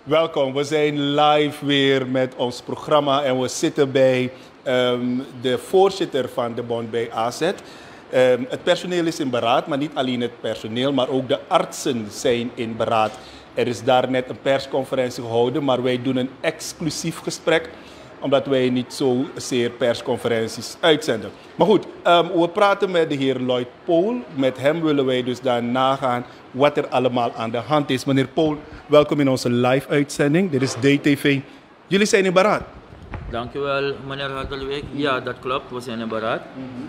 Welkom, we zijn live weer met ons programma en we zitten bij de voorzitter van de bond bij AZ. Het personeel is in beraad, maar niet alleen het personeel, maar ook de artsen zijn in beraad. Er is daar net een persconferentie gehouden, maar wij doen een exclusief gesprek, omdat wij niet zozeer persconferenties uitzenden. Maar goed, we praten met de heer Lloyd Pool. Met hem willen wij dus daar nagaan wat er allemaal aan de hand is. Meneer Pool, welkom in onze live-uitzending. Dit is DTV. Jullie zijn in beraad? Dankjewel, meneer Hartelwijk. Ja, dat klopt. We zijn in beraad.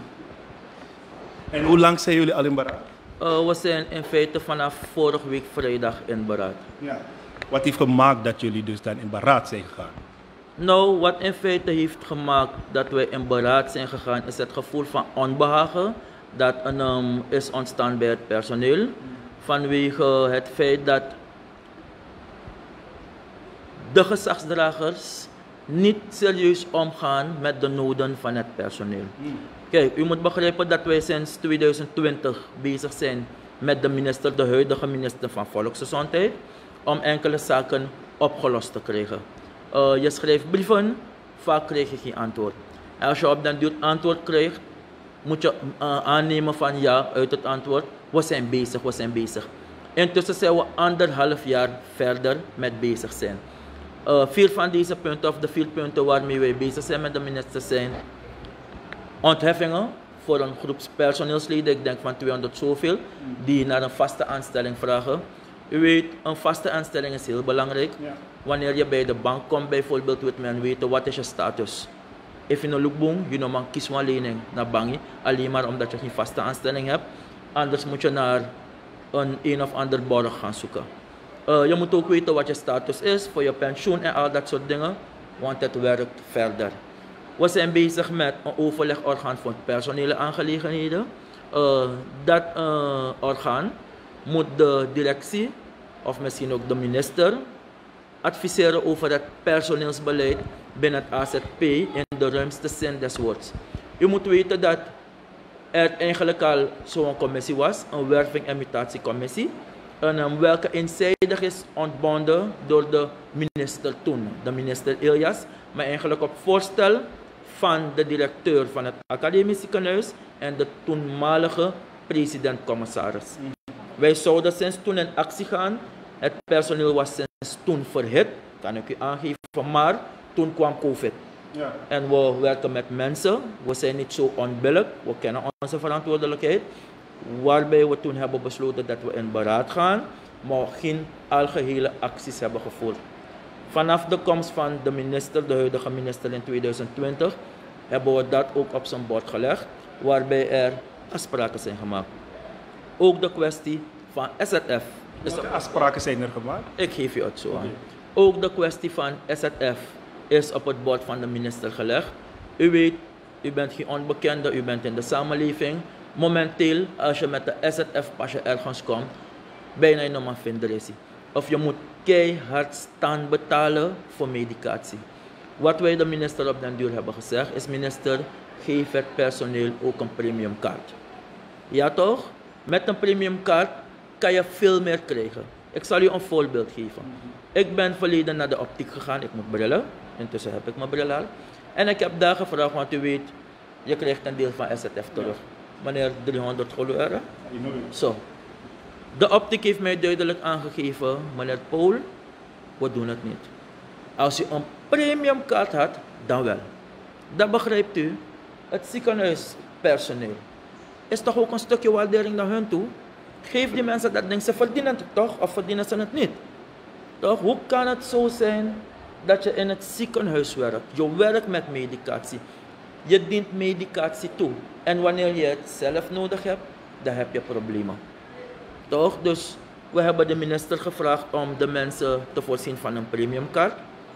En hoe lang zijn jullie al in beraad? We zijn in feite vanaf vorige week vrijdag in beraad. Ja. Wat heeft gemaakt dat jullie dus dan in beraad zijn gegaan? Nou, wat in feite heeft gemaakt dat wij in beraad zijn gegaan, is het gevoel van onbehagen dat is ontstaan bij het personeel. Vanwege het feit dat de gezagsdragers niet serieus omgaan met de noden van het personeel. Kijk, u moet begrijpen dat wij sinds 2020 bezig zijn met de huidige minister van Volksgezondheid, om enkele zaken opgelost te krijgen. Je schrijft brieven, vaak krijg je geen antwoord. En als je op den duur antwoord krijgt, moet je aannemen van ja, uit het antwoord, we zijn bezig. Intussen zijn we 1,5 jaar verder met bezig zijn. 4 van deze punten, of de 4 punten waarmee wij bezig zijn met de minister, zijn ontheffingen voor een groep personeelsleden, ik denk van 200 zoveel, die naar een vaste aanstelling vragen. U weet, een vaste aanstelling is heel belangrijk. Ja. Wanneer je bij de bank komt bijvoorbeeld, wil men weten wat is je status. If je een lookboom, je man kies een lening naar bank, alleen maar omdat je geen vaste aanstelling hebt. Anders moet je naar een of ander borg gaan zoeken. Je moet ook weten wat je status is voor je pensioen en al dat soort dingen, want het werkt verder. We zijn bezig met een overlegorgaan voor personele aangelegenheden. Dat orgaan moet de directie, of misschien ook de minister, adviseren over het personeelsbeleid binnen het AZP in de ruimste zin des woords. U moet weten dat er eigenlijk al zo'n commissie was, een werving- en mutatiecommissie, welke eenzijdig is ontbonden door de minister toen, de minister Ilias, maar eigenlijk op voorstel van de directeur van het academisch ziekenhuis en de toenmalige president-commissaris. Wij zouden sinds toen in actie gaan. Het personeel was sinds toen verhit, kan ik u aangeven, maar toen kwam COVID. Ja. En we werken met mensen, we zijn niet zo onbillijk, we kennen onze verantwoordelijkheid. Waarbij we toen hebben besloten dat we in beraad gaan, maar geen algehele acties hebben gevoerd. Vanaf de komst van de minister, de huidige minister in 2020, hebben we dat ook op zijn bord gelegd, waarbij er afspraken zijn gemaakt. Ook de kwestie van SZF. Welke afspraken zijn er gemaakt? Ik geef je het zo aan. Ook de kwestie van SZF is op het bord van de minister gelegd. U weet, u bent geen onbekende, u bent in de samenleving. Momenteel, als je met de SZF-pasje ergens komt, bijna je nog maar vinden is. Of je moet keihard staan betalen voor medicatie. Wat wij de minister op den duur hebben gezegd, is minister, geef het personeel ook een premiumkaart. Ja toch? Met een premiumkaart kan je veel meer krijgen. Ik zal je een voorbeeld geven. Ik ben verleden naar de optiek gegaan, ik moet brillen. Intussen heb ik mijn bril al. En ik heb daar gevraagd, want u weet, je krijgt een deel van SZF terug. Meneer, 300 euro. Zo. De optiek heeft mij duidelijk aangegeven, meneer Pool, we doen het niet. Als u een premiumkaart had, dan wel. Dat begrijpt u. Het ziekenhuispersoneel is toch ook een stukje waardering naar hun toe. Geef die mensen dat ding, ze verdienen het toch, of verdienen ze het niet? Toch? Hoe kan het zo zijn dat je in het ziekenhuis werkt? Je werkt met medicatie. Je dient medicatie toe. En wanneer je het zelf nodig hebt, dan heb je problemen. Toch? Dus we hebben de minister gevraagd om de mensen te voorzien van een premiumkaart.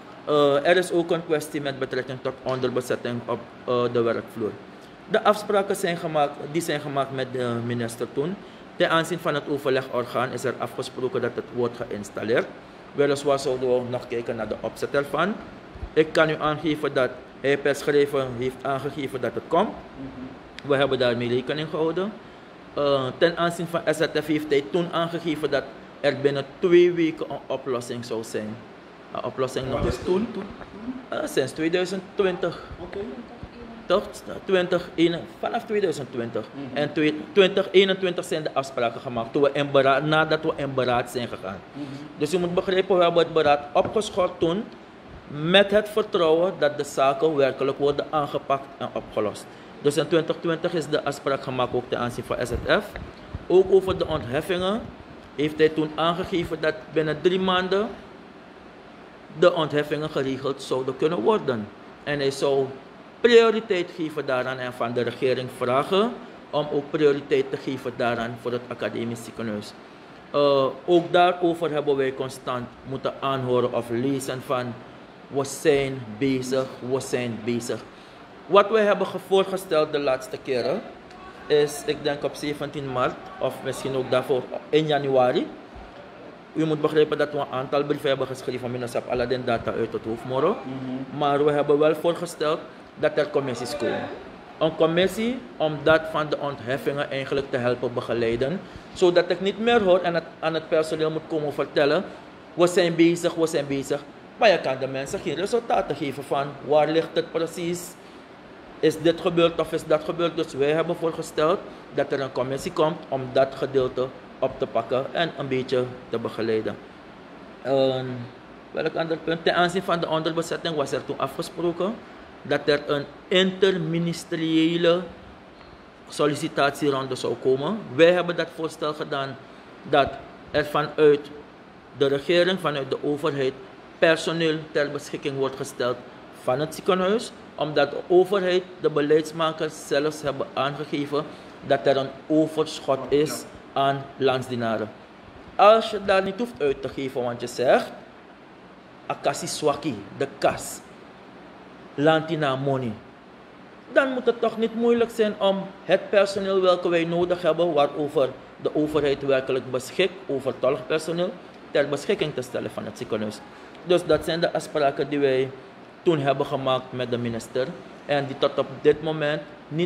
Er is ook een kwestie met betrekking tot onderbezetting op de werkvloer. De afspraken zijn gemaakt met de minister toen. Ten aanzien van het overlegorgaan is er afgesproken dat het wordt geïnstalleerd. Weliswaar zouden we nog kijken naar de opzet ervan. Ik kan u aangeven dat hij per schrijven heeft aangegeven dat het komt. We hebben daarmee rekening gehouden. Ten aanzien van SZF heeft hij toen aangegeven dat er binnen 2 weken een oplossing zou zijn. Een oplossing nog. Wat is toen? Sinds 2020. Oké. Toch? Vanaf 2020. En 2021 zijn de afspraken gemaakt nadat we in beraad zijn gegaan. Dus je moet begrijpen, we hebben het beraad opgeschort toen met het vertrouwen dat de zaken werkelijk worden aangepakt en opgelost. Dus in 2020 is de afspraak gemaakt ook ten aanzien van SZF. Ook over de ontheffingen heeft hij toen aangegeven dat binnen 3 maanden de ontheffingen geregeld zouden kunnen worden. En hij zou prioriteit geven daaraan en van de regering vragen om ook prioriteit te geven daaraan voor het academisch ziekenhuis. Ook daarover hebben wij constant moeten aanhoren of lezen van we zijn bezig. Wat wij hebben voorgesteld de laatste keren is, ik denk op 17 maart of misschien ook daarvoor in januari. U moet begrijpen dat we een aantal brieven hebben geschreven, minister Aladdin data uit het hoofd morgen. Maar we hebben wel voorgesteld dat er commissies komen. Een commissie om dat van de ontheffingen eigenlijk te helpen begeleiden. Zodat ik niet meer hoor en aan het personeel moet komen vertellen, we zijn bezig. Maar je kan de mensen geen resultaten geven van waar ligt het precies. Is dit gebeurd of is dat gebeurd? Dus wij hebben voorgesteld dat er een commissie komt om dat gedeelte op te pakken en een beetje te begeleiden. Welk ander punt? Ten aanzien van de onderbezetting was er toen afgesproken dat er een interministeriële sollicitatieronde zou komen. Wij hebben dat voorstel gedaan dat er vanuit de regering, vanuit de overheid, personeel ter beschikking wordt gesteld van het ziekenhuis, omdat de overheid, de beleidsmakers zelfs hebben aangegeven dat er een overschot is aan landsdienaren. Als je daar niet hoeft uit te geven, want je zegt, akasi swaki, de kas, landina money, dan moet het toch niet moeilijk zijn om het personeel welke wij nodig hebben, waarover de overheid werkelijk beschikt, over tolkpersoneel, ter beschikking te stellen van het ziekenhuis. Dus dat zijn de afspraken die wij toen hebben gemaakt met de minister en die tot op dit moment niet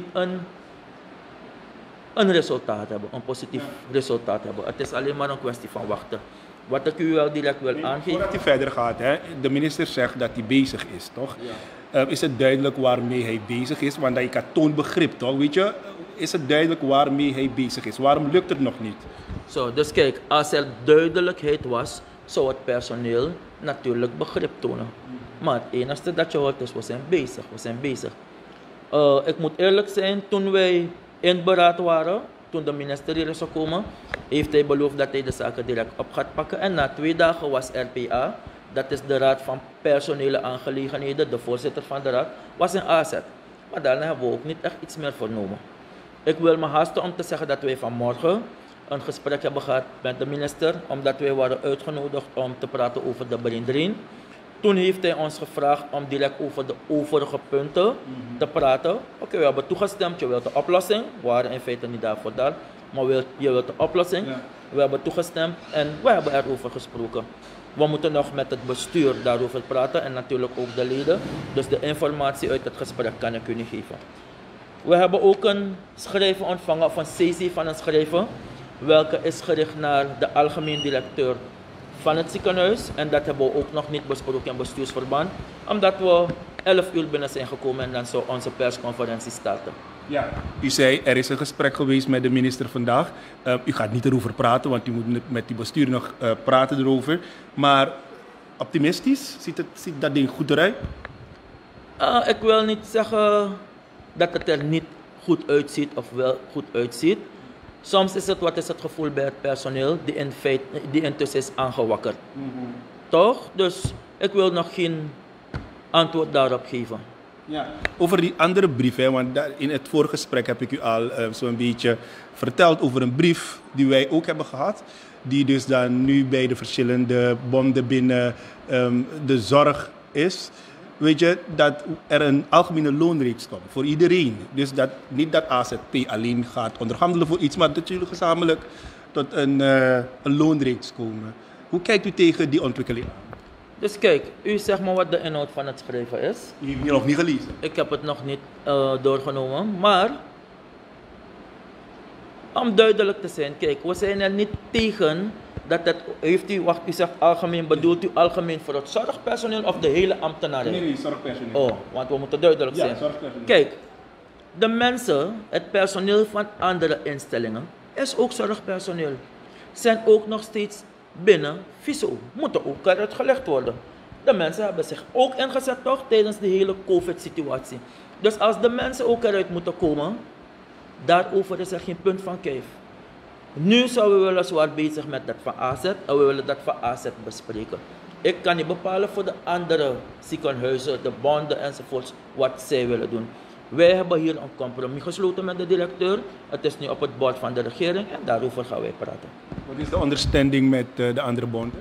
een resultaat hebben, een positief resultaat hebben. Het is alleen maar een kwestie van wachten. Wat ik u wel direct wil aangeven. Voordat hij verder gaat, hè, de minister zegt dat hij bezig is, toch? Ja. Is het duidelijk waarmee hij bezig is? Want ik had toon begrip, toch? Weet je, is het duidelijk waarmee hij bezig is? Waarom lukt het nog niet? Zo, dus kijk, als er duidelijkheid was, zou het personeel natuurlijk begrip tonen. Maar het enige dat je hoort is, we zijn bezig. Ik moet eerlijk zijn, toen wij in beraad waren, toen de minister hier zou komen, heeft hij beloofd dat hij de zaken direct op gaat pakken. En na 2 dagen was RPA, dat is de Raad van Personele Aangelegenheden, de voorzitter van de raad, was in aanzet. Maar daarna hebben we ook niet echt iets meer vernomen. Ik wil me haasten om te zeggen dat wij vanmorgen een gesprek hebben gehad met de minister, omdat wij waren uitgenodigd om te praten over de brain drain. Toen heeft hij ons gevraagd om direct over de overige punten te praten. Oké, we hebben toegestemd, je wilt de oplossing. We waren in feite niet daarvoor daar, maar je wilt de oplossing. Ja. We hebben toegestemd en we hebben erover gesproken. We moeten nog met het bestuur daarover praten en natuurlijk ook de leden. Dus de informatie uit het gesprek kan ik u niet geven. We hebben ook een schrijven ontvangen, of een CC van een schrijven, welke is gericht naar de algemeen directeur van het ziekenhuis. En dat hebben we ook nog niet besproken in bestuursverband, omdat we 11 uur binnen zijn gekomen en dan zou onze persconferentie starten. Ja, u zei er is een gesprek geweest met de minister vandaag. U gaat niet erover praten, want u moet met die bestuur nog praten erover. Maar optimistisch? Ziet dat ding goed eruit? Ik wil niet zeggen dat het er niet goed uitziet of wel goed uitziet. Soms is het, wat is het gevoel bij het personeel die intussen is aangewakkerd. Toch? Dus ik wil nog geen antwoord daarop geven. Ja. Over die andere brief, hè, want in het vorige gesprek heb ik u al zo'n beetje verteld over een brief die wij ook hebben gehad. Die dus dan nu bij de verschillende bonden binnen de zorg is. Weet je, dat er een algemene loonreeks komt voor iedereen. Dus dat niet dat AZP alleen gaat onderhandelen voor iets, maar dat jullie gezamenlijk tot een loonreeks komen. Hoe kijkt u tegen die ontwikkeling aan? Dus kijk, u zegt maar wat de inhoud van het schrijven is. U heeft het nog niet gelezen? Ik heb het nog niet doorgenomen, maar Om duidelijk te zijn, kijk, we zijn er niet tegen dat het, heeft u, wacht, u zegt algemeen, bedoelt u algemeen voor het zorgpersoneel of de hele ambtenarij? Nee, zorgpersoneel. Oh, want we moeten duidelijk zijn. Ja, zorgpersoneel. Kijk, de mensen, het personeel van andere instellingen, is ook zorgpersoneel. Zijn ook nog steeds binnen FISO, moeten ook eruit gelegd worden. De mensen hebben zich ook ingezet toch tijdens de hele COVID-situatie. Dus als de mensen ook eruit moeten komen, daarover is er geen punt van kijf. Nu zijn we weliswaar bezig met dat van AZ en we willen dat van AZ bespreken. Ik kan niet bepalen voor de andere ziekenhuizen, de bonden enzovoorts, wat zij willen doen. Wij hebben hier een compromis gesloten met de directeur. Het is nu op het bord van de regering en daarover gaan wij praten. Wat is de understanding met de andere bonden?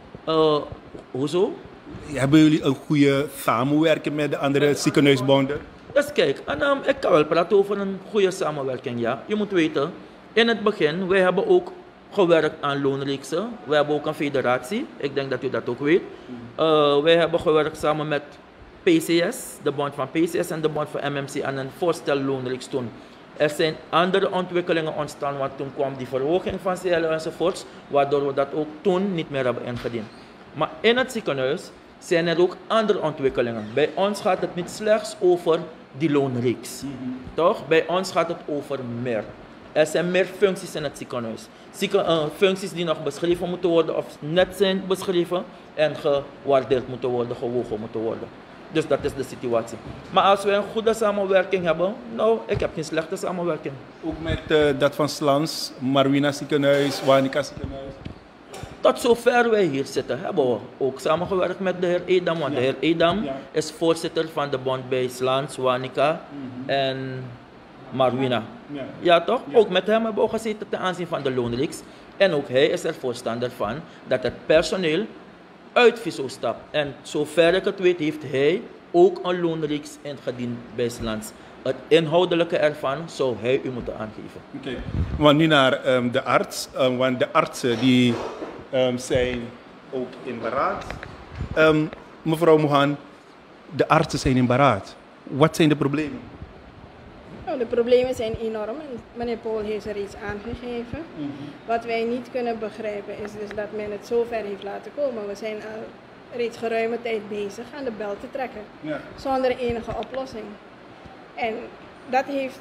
Hoezo? Hebben jullie een goede samenwerking met de andere ziekenhuisbonden? Dus kijk, ik kan wel praten over een goede samenwerking, ja. Je moet weten, in het begin, wij hebben ook gewerkt aan loonreeksen. Wij hebben ook een federatie, ik denk dat u dat ook weet. Wij hebben gewerkt samen met PCS, de bond van PCS en de bond van MMC aan een voorstel loonreeks toen. Er zijn andere ontwikkelingen ontstaan, want toen kwam die verhoging van CLO enzovoorts, waardoor we dat ook toen niet meer hebben ingediend. Maar in het ziekenhuis zijn er ook andere ontwikkelingen. Bij ons gaat het niet slechts over die loonreeks. Toch? Bij ons gaat het over meer. Er zijn meer functies in het ziekenhuis. Functies die nog beschreven moeten worden of net zijn beschreven en gewaardeerd moeten worden, gewogen moeten worden. Dus dat is de situatie. Maar als we een goede samenwerking hebben, nou, ik heb geen slechte samenwerking. Ook met dat van Slans, Marwina ziekenhuis, Wanica ziekenhuis? Tot zover wij hier zitten, hebben we ook samengewerkt met de heer Edam. Want de heer Edam is voorzitter van de bond bij Slans, Wanica en Marwina. Ja toch? Ook met hem hebben we gezeten ten aanzien van de loonreeks. En ook hij is er voorstander van dat het personeel uit FISO stapt. En zover ik het weet heeft hij ook een loonreeks ingediend bij Slans. Het inhoudelijke ervan zou hij u moeten aangeven. Oké. Want nu naar de arts. Want de artsen die zijn ook in beraad. Mevrouw Mohan, de artsen zijn in beraad. Wat zijn de problemen? Nou, de problemen zijn enorm en meneer Pool heeft er iets aangegeven. Wat wij niet kunnen begrijpen is dus dat men het zo ver heeft laten komen. We zijn al reeds geruime tijd bezig aan de bel te trekken, zonder enige oplossing. En dat heeft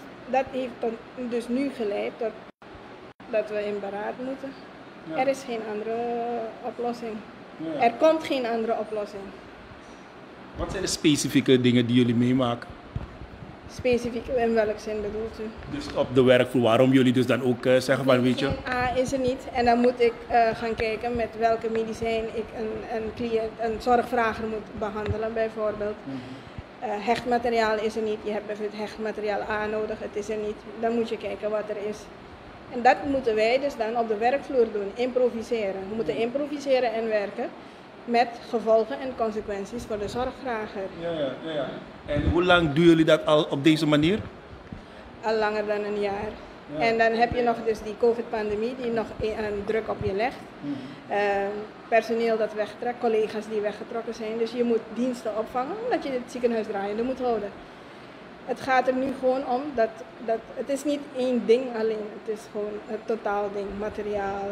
dus nu geleid tot dat we in beraad moeten. Er is geen andere oplossing. Er komt geen andere oplossing. Wat zijn de specifieke dingen die jullie meemaken? Specifiek in welk zin bedoelt u? Dus op de werkvloer, waarom jullie dus dan ook zeggen van weet je... A is er niet en dan moet ik gaan kijken met welke medicijn ik een zorgvrager moet behandelen bijvoorbeeld. Hechtmateriaal is er niet, je hebt bijvoorbeeld hechtmateriaal A nodig, het is er niet. Dan moet je kijken wat er is. En dat moeten wij dus dan op de werkvloer doen, improviseren. We moeten improviseren en werken met gevolgen en consequenties voor de zorgvrager. Ja. En hoe lang doen jullie dat al op deze manier? Al langer dan een jaar. Ja. En dan heb je nog dus die COVID-pandemie die nog een druk op je legt. Personeel dat wegtrekt, collega's die weggetrokken zijn. Dus je moet diensten opvangen omdat je het ziekenhuis draaiende moet houden. Het gaat er nu gewoon om dat het is niet één ding alleen. Het is gewoon het totaal ding. Materiaal,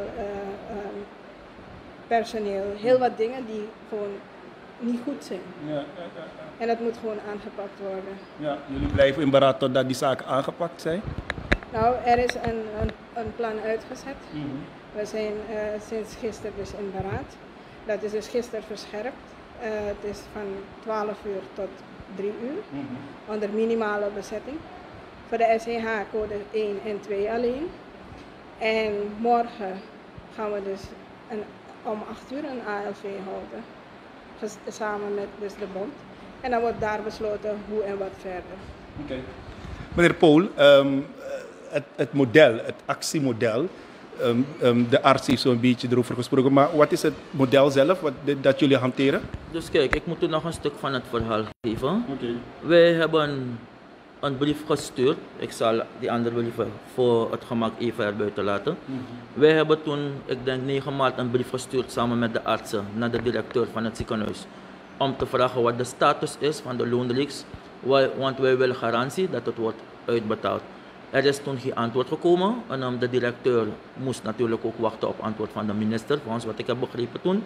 personeel, heel wat dingen die gewoon niet goed zijn. En dat moet gewoon aangepakt worden. Ja, jullie blijven in beraad totdat die zaken aangepakt zijn? Nou, er is een plan uitgezet. We zijn sinds gisteren dus in beraad. Dat is dus gisteren verscherpt. Het is van 12 uur tot 3 uur. Onder minimale bezetting. Voor de SCH code 1 en 2 alleen. En morgen gaan we dus om 8 uur een ALV houden. Samen met dus de bond. En dan wordt daar besloten hoe en wat verder. Okay. Meneer Pool, het model, het actiemodel, de arts heeft zo'n beetje erover gesproken, maar wat is het model zelf dat jullie hanteren? Dus kijk, ik moet u nog een stuk van het verhaal geven. Wij hebben een brief gestuurd, ik zal die andere brief voor het gemak even erbuiten laten. Wij hebben toen, ik denk 9 maart, een brief gestuurd samen met de artsen naar de directeur van het ziekenhuis. Om te vragen wat de status is van de loonreeks, want wij willen garantie dat het wordt uitbetaald. Er is toen geen antwoord gekomen en de directeur moest natuurlijk ook wachten op antwoord van de minister, volgens wat ik heb begrepen toen.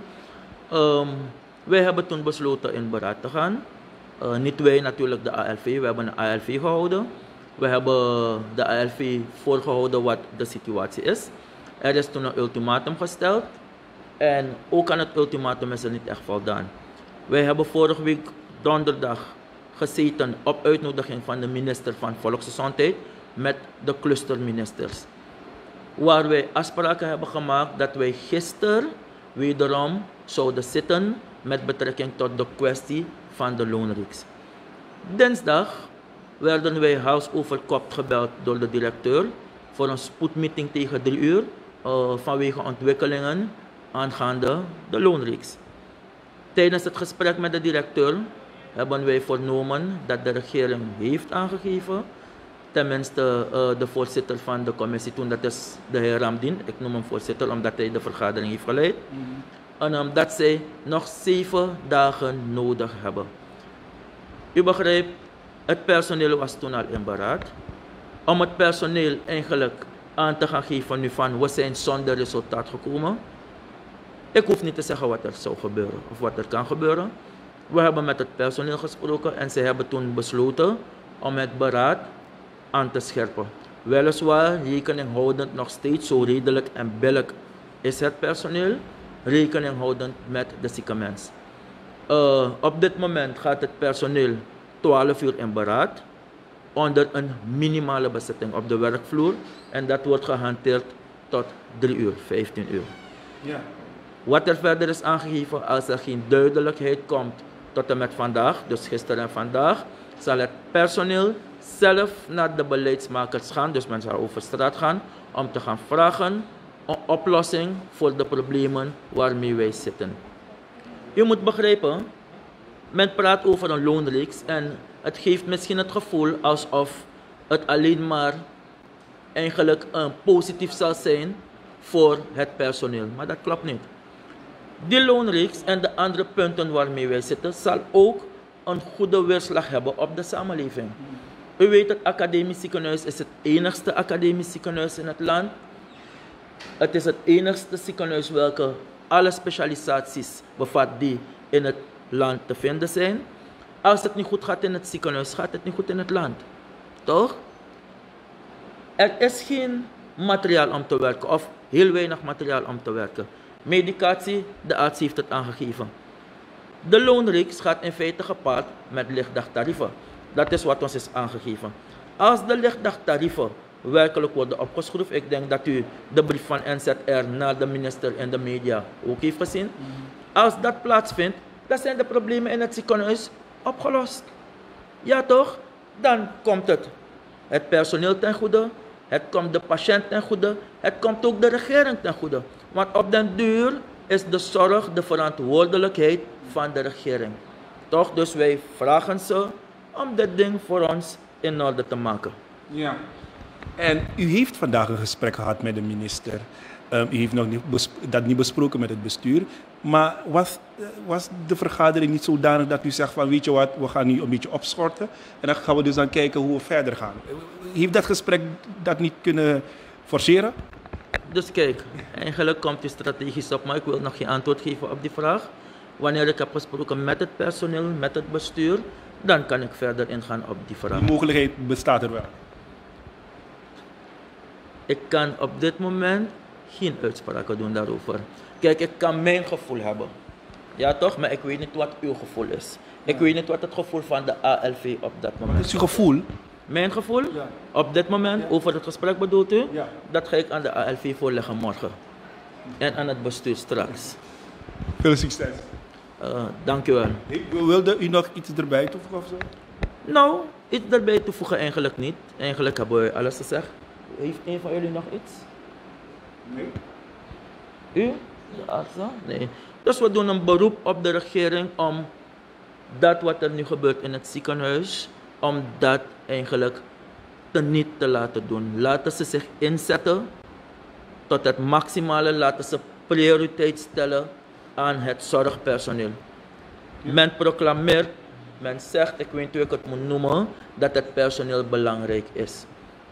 Wij hebben toen besloten in beraad te gaan. Niet wij natuurlijk, de ALV, we hebben een ALV gehouden. We hebben de ALV voorgehouden wat de situatie is. Er is toen een ultimatum gesteld en ook aan het ultimatum is er niet echt voldaan. Wij hebben vorige week donderdag gezeten op uitnodiging van de minister van Volksgezondheid met de clusterministers. Waar wij afspraken hebben gemaakt dat wij gisteren wederom zouden zitten met betrekking tot de kwestie van de loonreeks. Dinsdag werden wij hals over kop gebeld door de directeur voor een spoedmeeting tegen 3 uur vanwege ontwikkelingen aangaande de loonreeks. Tijdens het gesprek met de directeur hebben wij vernomen dat de regering heeft aangegeven, tenminste de voorzitter van de commissie toen, dat is de heer Ramdien, ik noem hem voorzitter omdat hij de vergadering heeft geleid, en dat zij nog 7 dagen nodig hebben. U begrijpt, het personeel was toen al in beraad. Om het personeel eigenlijk aan te gaan geven nu van we zijn zonder resultaat gekomen. Ik hoef niet te zeggen wat er zou gebeuren of wat er kan gebeuren. We hebben met het personeel gesproken en ze hebben toen besloten om het beraad aan te scherpen. Weliswaar rekening houdend nog steeds zo redelijk en billig is het personeel, rekening houdend met de zieke mens. Op dit moment gaat het personeel 12 uur in beraad onder een minimale bezetting op de werkvloer en dat wordt gehanteerd tot 3 uur, 15 uur. Ja. Wat er verder is aangegeven, als er geen duidelijkheid komt tot en met vandaag, dus gisteren en vandaag, zal het personeel zelf naar de beleidsmakers gaan, dus men zal over straat gaan, om te gaan vragen een oplossing voor de problemen waarmee wij zitten. U moet begrijpen, men praat over een loonreeks en het geeft misschien het gevoel alsof het alleen maar eigenlijk positief zal zijn voor het personeel, maar dat klopt niet. Die loonreeks en de andere punten waarmee wij zitten, zal ook een goede weerslag hebben op de samenleving. U weet, het academisch ziekenhuis is het enigste academisch ziekenhuis in het land. Het is het enigste ziekenhuis welke alle specialisaties bevat die in het land te vinden zijn. Als het niet goed gaat in het ziekenhuis, gaat het niet goed in het land. Toch? Er is geen materiaal om te werken of heel weinig materiaal om te werken. Medicatie, de arts heeft het aangegeven. De loonreeks gaat in feite gepaard met lichtdagtarieven. Dat is wat ons is aangegeven. Als de lichtdagtarieven werkelijk worden opgeschroefd, ik denk dat u de brief van NZR naar de minister en de media ook heeft gezien. Als dat plaatsvindt, dan zijn de problemen in het ziekenhuis opgelost. Ja toch? Dan komt het personeel ten goede, het komt de patiënt ten goede, het komt ook de regering ten goede. Want op den duur is de zorg de verantwoordelijkheid van de regering. Toch? Dus wij vragen ze om dit ding voor ons in orde te maken. Ja. En u heeft vandaag een gesprek gehad met de minister. U heeft nog dat niet besproken met het bestuur. Maar was de vergadering niet zodanig dat u zegt van weet je wat, we gaan nu een beetje opschorten. En dan gaan we dus dan kijken hoe we verder gaan. Heeft dat gesprek dat niet kunnen forceren? Dus kijk, eigenlijk komt u strategisch op, maar ik wil nog geen antwoord geven op die vraag. Wanneer ik heb gesproken met het personeel, met het bestuur, dan kan ik verder ingaan op die vraag. Die mogelijkheid bestaat er wel? Ik kan op dit moment geen uitspraken doen daarover. Kijk, ik kan mijn gevoel hebben. Ja toch? Maar ik weet niet wat uw gevoel is. Ik weet niet wat het gevoel van de ALV op dat moment is. Wat is uw gevoel? Mijn gevoel? Ja. Op dit moment, over het gesprek bedoelt u? Ja. Dat ga ik aan de ALV voorleggen morgen. En aan het bestuur straks. Veel succes. Dank u wel. Wilde u nog iets erbij toevoegen of zo? Nou, iets erbij toevoegen eigenlijk niet. Eigenlijk hebben we alles gezegd. Heeft een van jullie nog iets? Nee. U? De arts? Nee. Dus we doen een beroep op de regering om dat wat er nu gebeurt in het ziekenhuis, om dat eigenlijk niet te laten doen. Laten ze zich inzetten tot het maximale, laten ze prioriteit stellen aan het zorgpersoneel. Ja. Men proclameert, men zegt, ik weet niet hoe ik het moet noemen, dat het personeel belangrijk is.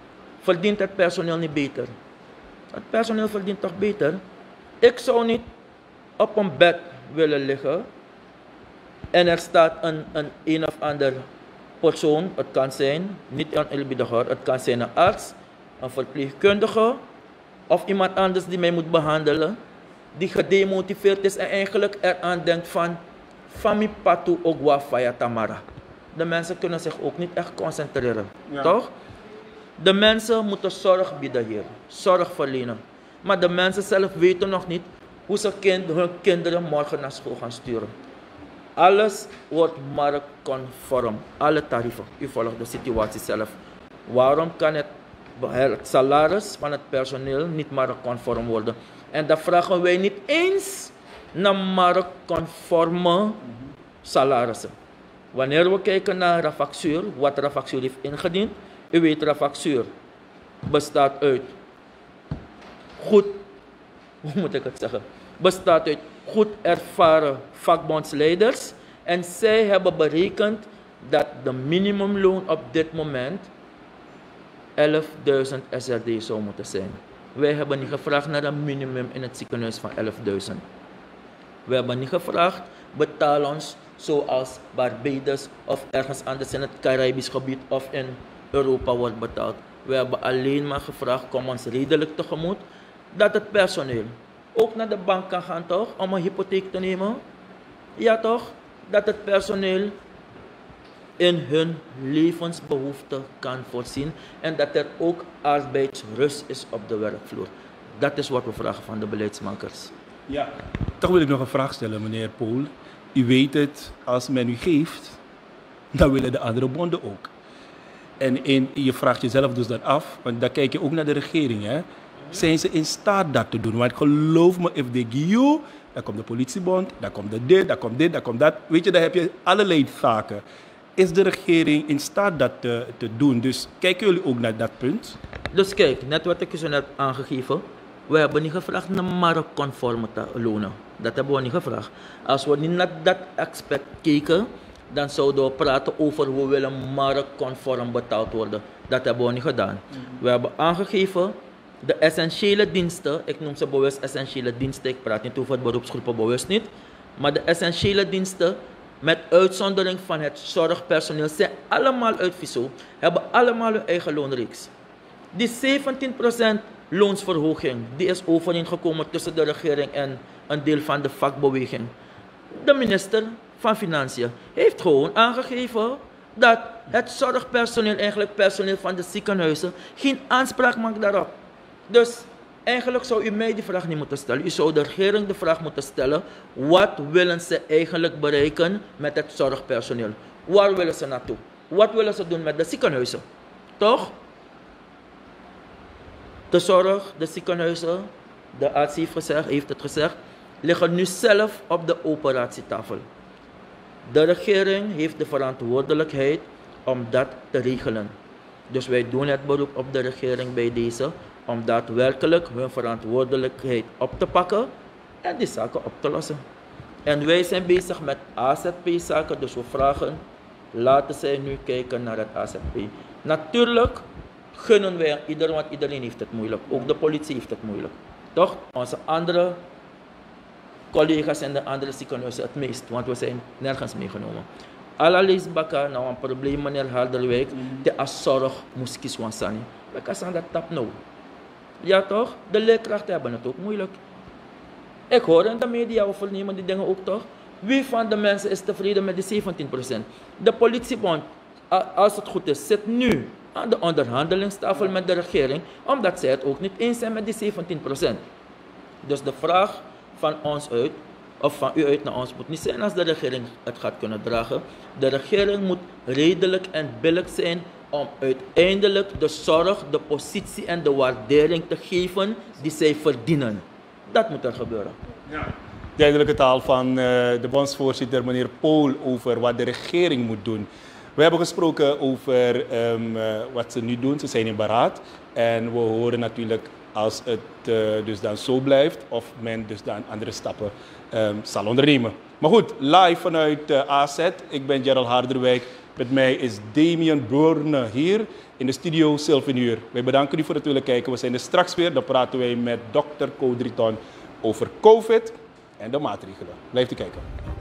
verdient het personeel niet beter? Het personeel verdient toch beter? Ik zou niet op een bed willen liggen en er staat een of ander persoon, het kan zijn, niet een eerbiediger, het kan zijn een arts, een verpleegkundige of iemand anders die mij moet behandelen, die gedemotiveerd is en eigenlijk eraan denkt van Fami Patu Ogwa Faya Tamara. De mensen kunnen zich ook niet echt concentreren, toch? De mensen moeten zorg bieden hier, zorg verlenen. Maar de mensen zelf weten nog niet hoe ze hun kinderen morgen naar school gaan sturen. Alles wordt marktconform, alle tarieven. U volgt de situatie zelf. Waarom kan het salaris van het personeel niet marktconform worden? En dan vragen wij niet eens naar marktconforme salarissen. Wanneer we kijken naar Rafactuur, wat Rafactuur heeft ingediend, u weet Rafactuur bestaat uit goed, hoe moet ik het zeggen? Bestaat uit goed ervaren vakbondsleiders en zij hebben berekend dat de minimumloon op dit moment 11.000 SRD zou moeten zijn. Wij hebben niet gevraagd naar een minimum in het ziekenhuis van 11.000. We hebben niet gevraagd, betaal ons zoals Barbados of ergens anders in het Caribisch gebied of in Europa wordt betaald. We hebben alleen maar gevraagd, kom ons redelijk tegemoet, dat het personeel ook naar de bank kan gaan toch, om een hypotheek te nemen. Ja toch, dat het personeel in hun levensbehoeften kan voorzien en dat er ook arbeidsrust is op de werkvloer. Dat is wat we vragen van de beleidsmakers. Ja, toch wil ik nog een vraag stellen, meneer Pool. U weet het, als men u geeft, dan willen de andere bonden ook. En je vraagt jezelf dus dan af, want dan kijk je ook naar de regering. Hè? Zijn ze in staat dat te doen? Want geloof me, if they give you, dan komt de politiebond, dan komt de dit, dan komt dit, dan komt dat. Weet je, dan heb je allerlei zaken. Is de regering in staat dat te doen? Dus kijken jullie ook naar dat punt? Dus kijk, net wat ik je zo net aangegeven. We hebben niet gevraagd naar marktconforme lonen. Dat hebben we niet gevraagd. Als we niet naar dat aspect keken, dan zouden we praten over we willen marktconform betaald worden. Dat hebben we niet gedaan. We hebben aangegeven de essentiële diensten, ik noem ze bewust essentiële diensten, ik praat niet over het beroepsgroepen bewust niet, maar de essentiële diensten, met uitzondering van het zorgpersoneel, zijn allemaal uit VISO, hebben allemaal hun eigen loonreeks. Die 17% loonsverhoging, die is overeengekomen tussen de regering en een deel van de vakbeweging. De minister van Financiën heeft gewoon aangegeven dat het zorgpersoneel, eigenlijk personeel van de ziekenhuizen, geen aanspraak maakt daarop. Dus eigenlijk zou u mij die vraag niet moeten stellen. U zou de regering de vraag moeten stellen, wat willen ze eigenlijk bereiken met het zorgpersoneel? Waar willen ze naartoe? Wat willen ze doen met de ziekenhuizen? Toch? De zorg, de ziekenhuizen, de arts heeft het gezegd, liggen nu zelf op de operatietafel. De regering heeft de verantwoordelijkheid om dat te regelen. Dus wij doen het beroep op de regering bij deze om daadwerkelijk hun verantwoordelijkheid op te pakken en die zaken op te lossen. En wij zijn bezig met AZP-zaken, dus we vragen, laten zij nu kijken naar het AZP. Natuurlijk gunnen wij aan iedereen, want iedereen heeft het moeilijk. Ook de politie heeft het moeilijk. Toch? Onze andere collega's in de andere ziekenhuizen het meest, want we zijn nergens meegenomen. Alla leesbaka, nou een probleem meneer Harderwijk, de zorg moest kiezen. We kunnen dat tap nou. Ja toch? De leerkrachten hebben het ook moeilijk. Ik hoor in de media over nemen die dingen ook toch. Wie van de mensen is tevreden met die 17%? De politiebond, als het goed is, zit nu aan de onderhandelingstafel met de regering, omdat zij het ook niet eens zijn met die 17%. Dus de vraag van ons uit, of van u uit naar ons, moet niet zijn als de regering het gaat kunnen dragen. De regering moet redelijk en billig zijn om uiteindelijk de zorg, de positie en de waardering te geven die zij verdienen. Dat moet er gebeuren. Ja. Duidelijke taal van de bondsvoorzitter, meneer Pool, over wat de regering moet doen. We hebben gesproken over wat ze nu doen. Ze zijn in beraad. En we horen natuurlijk als het dus dan zo blijft, of men dus dan andere stappen zal ondernemen. Maar goed, live vanuit AZ. Ik ben Gerald Harderwijk. Met mij is Damien Borne hier in de studio Sylvanuur. Wij bedanken u voor het willen kijken. We zijn er straks weer. Dan praten wij met Dr. Codriton over COVID en de maatregelen. Blijft u kijken.